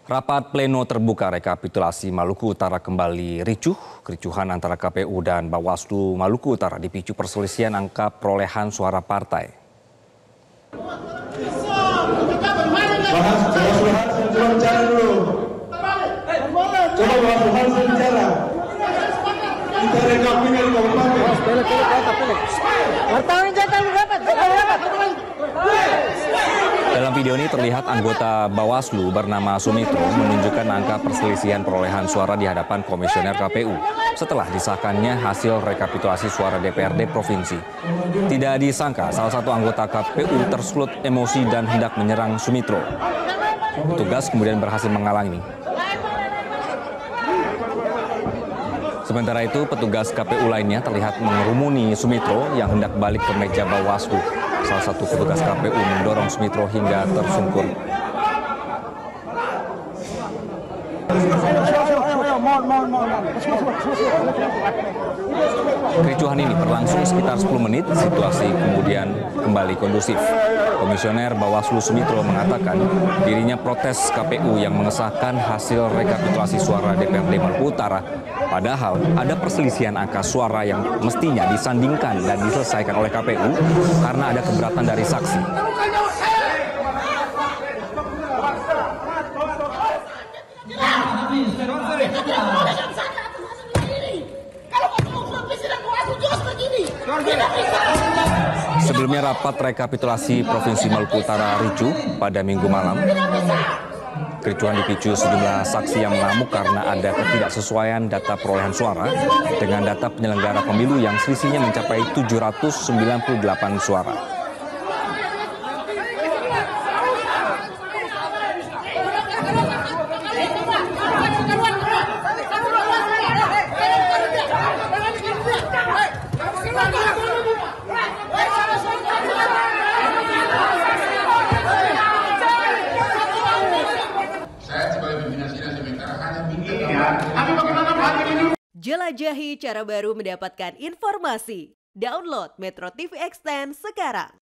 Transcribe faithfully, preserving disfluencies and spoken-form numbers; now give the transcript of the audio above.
Rapat pleno terbuka rekapitulasi Maluku Utara kembali ricuh. Kericuhan antara K P U dan Bawaslu Maluku Utara dipicu perselisihan angka perolehan suara partai. Bahas, Bawaslu Hansen, coba bicara dulu. Coba Bawaslu Hansen bicara. Kita rekap ini di kabupaten. Wartawan jangan rapat, rapat. Dalam video ini terlihat anggota Bawaslu bernama Sumitro menunjukkan angka perselisihan perolehan suara di hadapan Komisioner K P U setelah disahkannya hasil rekapitulasi suara D P R D Provinsi. Tidak disangka salah satu anggota K P U tersulut emosi dan hendak menyerang Sumitro. Petugas kemudian berhasil menghalangi. Sementara itu, petugas K P U lainnya terlihat mengerumuni Sumitro yang hendak balik ke meja Bawaslu. Salah satu petugas K P U mendorong Sumitro hingga tersungkur. Kericuhan ini berlangsung sekitar sepuluh menit, situasi kemudian kembali kondusif. Komisioner Bawaslu Sumitro mengatakan dirinya protes K P U yang mengesahkan hasil rekapitulasi suara D P R D Maluku Utara. Padahal ada perselisihan angka suara yang mestinya disandingkan dan diselesaikan oleh K P U karena ada keberatan dari saksi. Sebelumnya rapat rekapitulasi Provinsi Maluku Utara ricuh pada Minggu malam. Kericuhan dipicu sejumlah saksi yang mengamuk karena ada ketidaksesuaian data perolehan suara dengan data penyelenggara pemilu yang selisihnya mencapai tujuh ratus sembilan puluh delapan suara. Jelajahi cara baru mendapatkan informasi. Download Metro T V Extend sekarang.